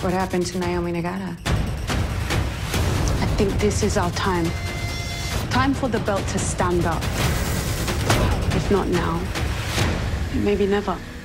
what happened to Naomi Nagata. I think this is our time. Time for the belt to stand up. If not now, maybe never.